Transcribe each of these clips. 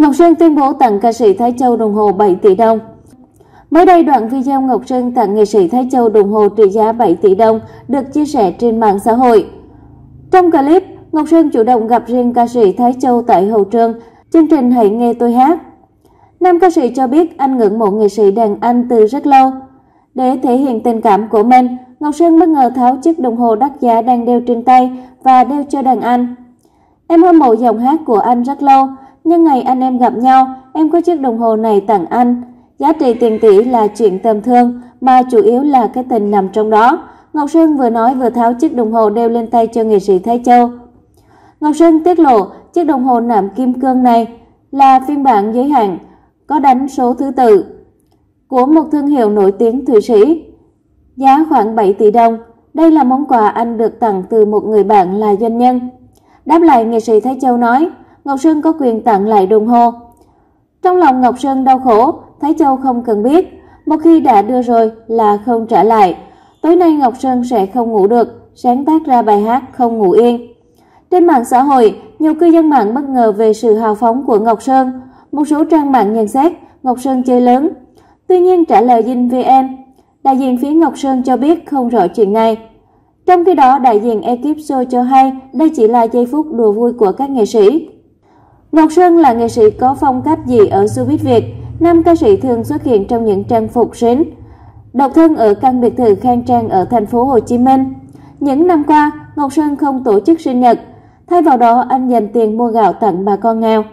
Ngọc Sơn tuyên bố tặng ca sĩ Thái Châu đồng hồ 7 tỷ đồng. Mới đây, đoạn video Ngọc Sơn tặng nghệ sĩ Thái Châu đồng hồ trị giá 7 tỷ đồng được chia sẻ trên mạng xã hội. Trong clip, Ngọc Sơn chủ động gặp riêng ca sĩ Thái Châu tại hậu trường chương trình Hãy Nghe Tôi Hát. Nam ca sĩ cho biết anh ngưỡng mộ nghệ sĩ đàn anh từ rất lâu. Để thể hiện tình cảm của mình, Ngọc Sơn bất ngờ tháo chiếc đồng hồ đắt giá đang đeo trên tay và đeo cho đàn anh. Em hâm mộ giọng hát của anh rất lâu, nhưng ngày anh em gặp nhau, em có chiếc đồng hồ này tặng anh. Giá trị tiền tỷ là chuyện tầm thường, mà chủ yếu là cái tình nằm trong đó. Ngọc Sơn vừa nói vừa tháo chiếc đồng hồ đeo lên tay cho nghệ sĩ Thái Châu. Ngọc Sơn tiết lộ chiếc đồng hồ nạm kim cương này là phiên bản giới hạn, có đánh số thứ tự, của một thương hiệu nổi tiếng Thụy Sĩ, giá khoảng 7 tỷ đồng. Đây là món quà anh được tặng từ một người bạn là doanh nhân. Đáp lại, nghệ sĩ Thái Châu nói, Ngọc Sơn có quyền tặng lại đồng hồ. Trong lòng Ngọc Sơn đau khổ, Thái Châu không cần biết, một khi đã đưa rồi là không trả lại. Tối nay Ngọc Sơn sẽ không ngủ được, sáng tác ra bài hát Không Ngủ Yên. Trên mạng xã hội, nhiều cư dân mạng bất ngờ về sự hào phóng của Ngọc Sơn. Một số trang mạng nhận xét Ngọc Sơn chơi lớn. Tuy nhiên, trả lời Dinh VN, đại diện phía Ngọc Sơn cho biết không rõ chuyện này. Trong khi đó, đại diện ekip show cho hay đây chỉ là giây phút đùa vui của các nghệ sĩ. Ngọc Sơn là nghệ sĩ có phong cách gì ở showbiz Việt? Nam ca sĩ thường xuất hiện trong những trang phục xến, độc thân ở căn biệt thự khang trang ở thành phố Hồ Chí Minh. Những năm qua, Ngọc Sơn không tổ chức sinh nhật, thay vào đó anh dành tiền mua gạo tặng bà con nghèo.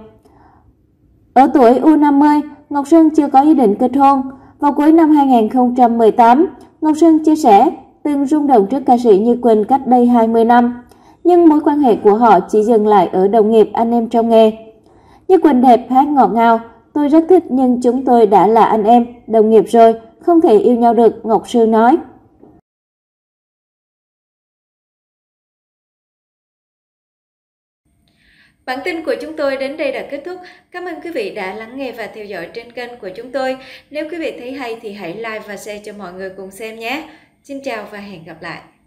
Ở tuổi U50, Ngọc Sơn chưa có ý định kết hôn. Vào cuối năm 2018, Ngọc Sơn chia sẻ từng rung động trước ca sĩ Như Quỳnh cách đây 20 năm, nhưng mối quan hệ của họ chỉ dừng lại ở đồng nghiệp anh em trong nghề. Như Quỳnh đẹp, hát ngọt ngào, tôi rất thích, nhưng chúng tôi đã là anh em, đồng nghiệp rồi, không thể yêu nhau được, Ngọc Sơn nói. Bản tin của chúng tôi đến đây đã kết thúc. Cảm ơn quý vị đã lắng nghe và theo dõi trên kênh của chúng tôi. Nếu quý vị thấy hay thì hãy like và share cho mọi người cùng xem nhé. Xin chào và hẹn gặp lại.